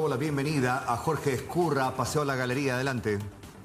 damos la bienvenida a Jorge Ezcurra, Paseo a la Galería. Adelante.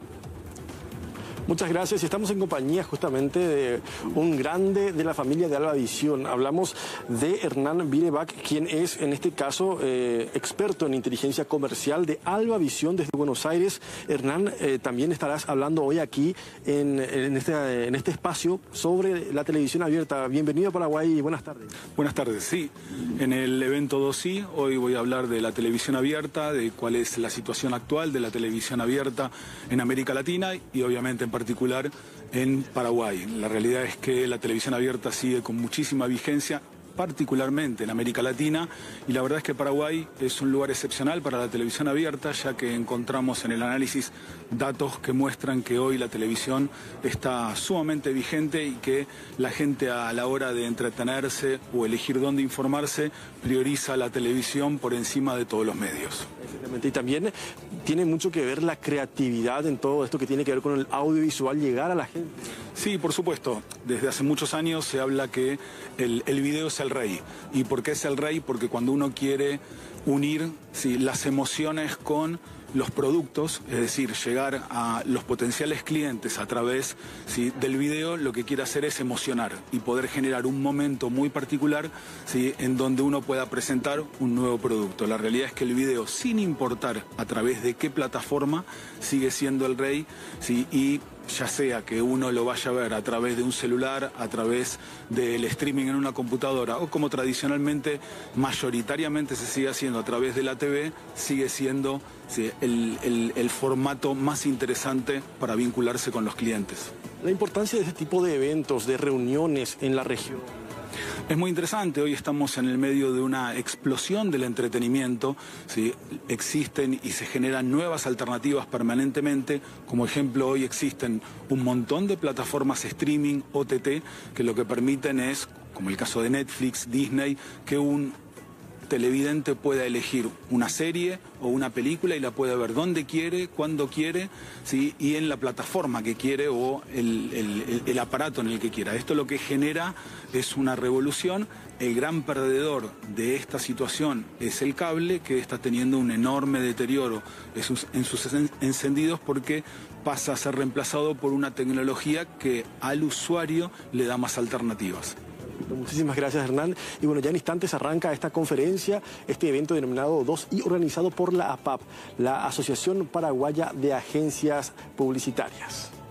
Muchas gracias. Estamos en compañía justamente de un grande de la familia de Alba Visión. Hablamos de Hernán Birebac, quien es en este caso experto en inteligencia comercial de Alba Visión desde Buenos Aires. Hernán, también estarás hablando hoy aquí en este espacio sobre la televisión abierta. Bienvenido a Paraguay y buenas tardes. Buenas tardes, sí. En el evento 2i, hoy voy a hablar de la televisión abierta, de cuál es la situación actual de la televisión abierta en América Latina y obviamente en particular en Paraguay. La realidad es que la televisión abierta sigue con muchísima vigencia, particularmente en América Latina, y la verdad es que Paraguay es un lugar excepcional para la televisión abierta, ya que encontramos en el análisis datos que muestran que hoy la televisión está sumamente vigente y que la gente a la hora de entretenerse o elegir dónde informarse prioriza la televisión por encima de todos los medios. Exactamente. Y también tiene mucho que ver la creatividad en todo esto que tiene que ver con el audiovisual, llegar a la gente. Sí, por supuesto. Desde hace muchos años se habla que el video es el rey. ¿Y por qué es el rey? Porque cuando uno quiere unir las emociones con los productos, es decir, llegar a los potenciales clientes a través del video, lo que quiere hacer es emocionar y poder generar un momento muy particular en donde uno pueda presentar un nuevo producto. La realidad es que el video, sin importar a través de qué plataforma, sigue siendo el rey, y ya sea que uno lo vaya a ver a través de un celular, a través del streaming en una computadora o como tradicionalmente, mayoritariamente se sigue haciendo a través de la TV, sigue siendo el formato más interesante para vincularse con los clientes. La importancia de este tipo de eventos, de reuniones en la región. Es muy interesante, hoy estamos en el medio de una explosión del entretenimiento, existen y se generan nuevas alternativas permanentemente, como ejemplo hoy existen un montón de plataformas streaming, OTT, que lo que permiten es, como el caso de Netflix, Disney, que un televidente pueda elegir una serie o una película y la puede ver donde quiere, cuando quiere, y en la plataforma que quiere o el aparato en el que quiera. Esto lo que genera es una revolución. El gran perdedor de esta situación es el cable, que está teniendo un enorme deterioro en sus encendidos porque pasa a ser reemplazado por una tecnología que al usuario le da más alternativas. Muchísimas gracias, Hernán. Y bueno, ya en instantes arranca esta conferencia, este evento denominado 2i, organizado por la APAP, la Asociación Paraguaya de Agencias Publicitarias.